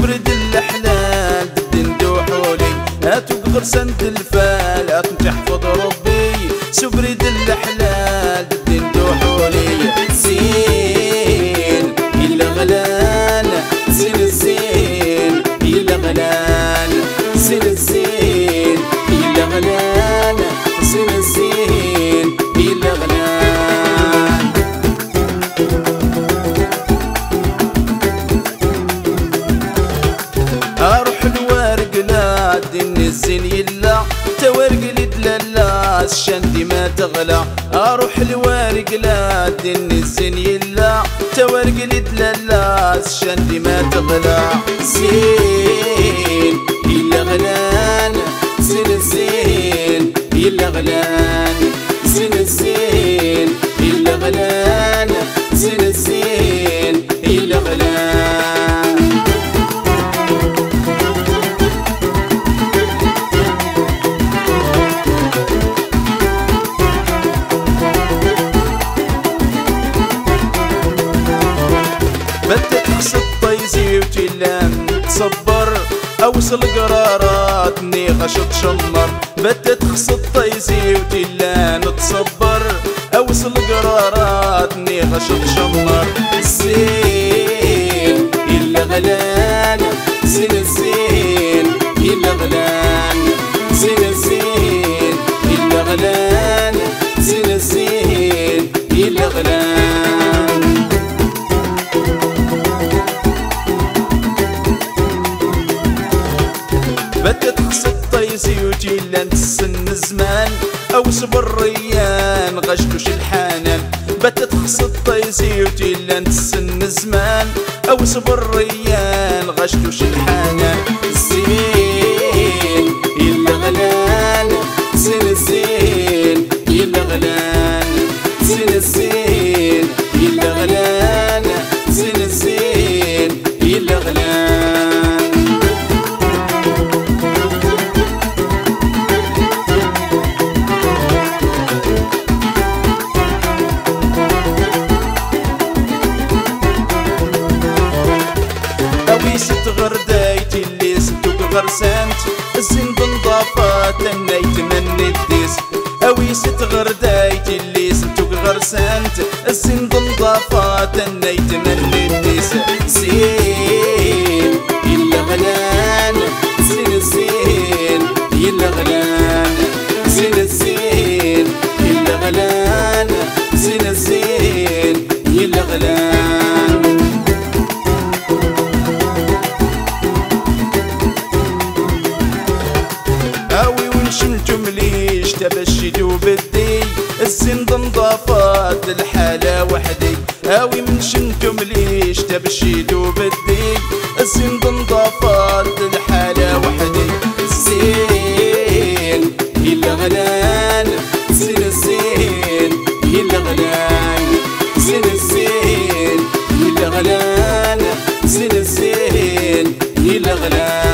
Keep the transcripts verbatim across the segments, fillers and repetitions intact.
سبرد الحلال بدين دوحولي هاتو غرسان الفال هاتو تحفظ ربي سبرد الحلال بدين دوحولي زين إلا غلال زين الزين إلا غلال زين الزين إلا غلال زين الزين إلا غلال. أروح الورق لا دين الزين يلا تورق لدلالا الشندي ما تغلى أروح الورق لا دين الزين يلا تورق لدلالا الشندي ما تغلى زين إلا غلال زين الزين إلا غلال زين الزين إلا غلال زين الزين إلا غلال. بدك تقصد طيزي وتلام تصبر اوصل قرارات نيغش تشمر بدك تقصد طيزي وتلام تصبر اوصل قرارات نيغش تشمر زين إلا غلال زين الزين إلا غلال زين الزين إلا غلال زين الزين إلا غلال. بدك تقصد طيزي وجيلان تسن الزمان او صبر ريان غشتوش الحنان بدك تقصد طيزي وجيلان تسن الزمان او صبر ريان غشتوش الحنان زين إلا غلال زين الزين إلا غلال زين الزين إلا غلال زين الزين إلا غلال. ست غردايتي اللي سنتوك غرسانت الزين بنضافات النيت من الديس اوي ست غردايتي اللي سنتوك غرسانت الزين بنضافات النيت من الديس زين إلا غلال زين الزين إلا غلال زين الزين إلا غلال زين الزين إلا غلال. شنتم ليش تبشدوا بدي الزين ضنضافات الحالة وحدي هاوي من شنتم ليش تبشدوا بدي الزين ضنضافات الحالة وحدي زين إلا غلال زين الزين إلا غلال زين الزين إلا غلال زين الزين إلا غلال.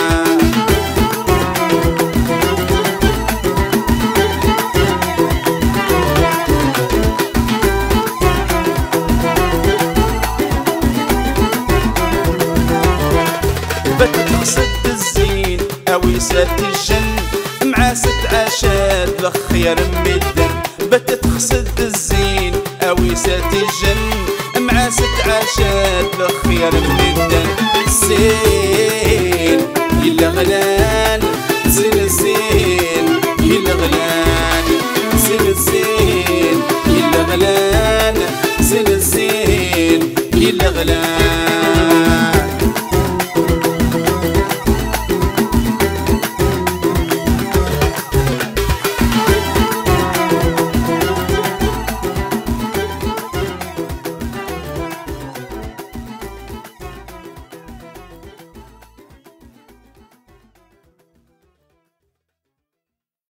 بتقصد الزين اويسات الجن مع ست عاشات لخير مدن بتقصد الزين اويسات الجن مع ست عاشات لخير مدن زين إلا غلال زين الزين إلا غلال زين الزين إلا غلال زين الزين إلا غلال.